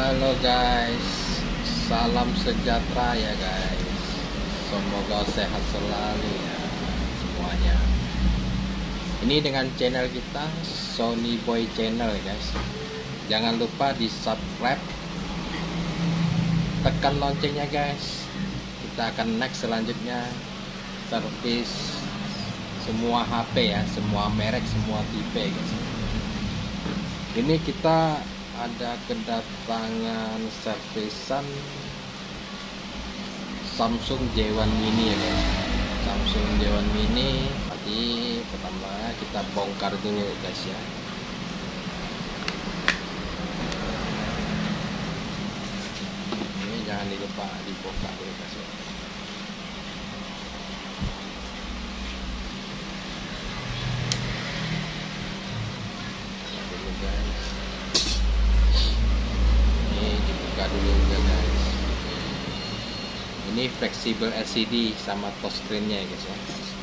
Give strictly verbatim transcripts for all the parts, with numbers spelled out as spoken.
Halo guys, salam sejahtera ya guys. Semoga sehat selalu ya semuanya. Ini dengan channel kita Sony Boy Channel ya guys. Jangan lupa di subscribe, tekan loncengnya guys. Kita akan next selanjutnya servis semua H P ya, semua merek, semua tipe guys. Ini kita ada kedatangan servisan Samsung J satu Mini ya guys. Samsung J satu Mini. Tadi pertama kita bongkar dulu guys ya. Ini jangan lupa dibongkar dulu guys ya. Dulu guys. Dulu ya guys. Ini fleksibel L C D sama touch screen-nya ya guys ya.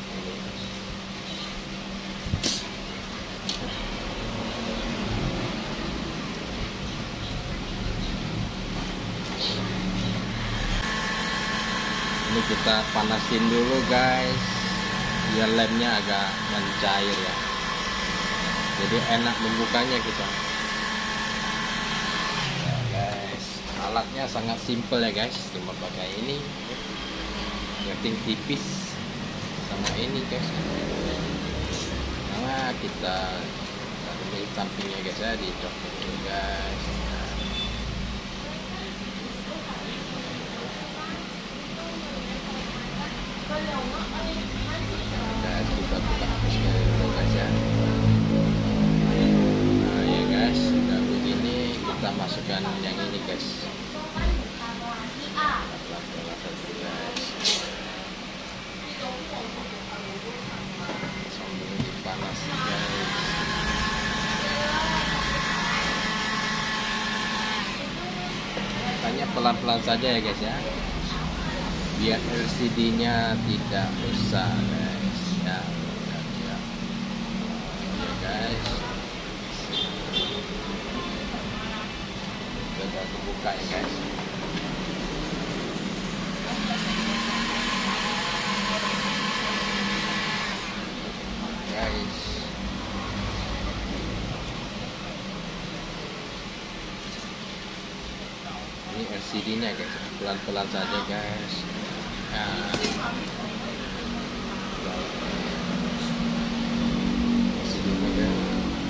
Ini kita panasin dulu guys, biar lemnya agak mencair ya. Jadi enak membukanya kita. Alatnya sangat simple ya guys, cuma pakai ini setting tipis sama ini guys. Nah kita taruh sampingnya guys ya, dicopot dulu guys. Nah, kita buka dulu guys ya. Nah ya guys, udah begini kita masukkan yang ini guys. Sambil dipanas guys. Makanya pelan-pelan saja ya guys ya, biar L C D-nya tidak rusak guys ya. Ya, ya guys, sudah terbuka ya guys. Guys, ini L C D-nya guys, pelan-pelan saja guys. Nah, L C D-nya guys.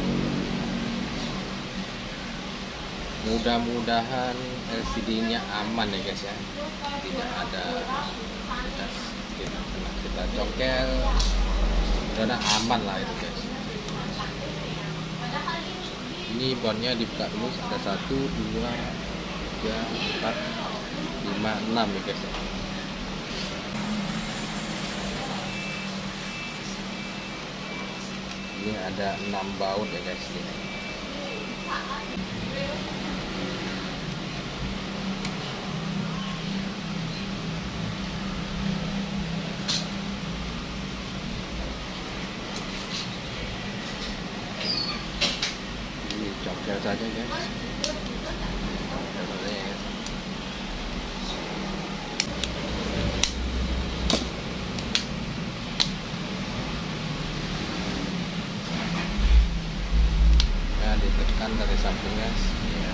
Mudah-mudahan L C D-nya aman ya guys ya, tidak ada kita, kita congkel. Udah aman lah itu guys. Ini bonnya dibuka dulu, ada satu, dua, tiga, empat, lima, enam ya guys. Ini ada enam baut ya guys. Ini. Congkel saja guys. Ya, ditekan dari samping guys. Ya.